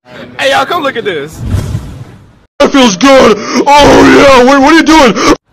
Hey y'all, come look at this. That feels good! Oh yeah, what are you doing?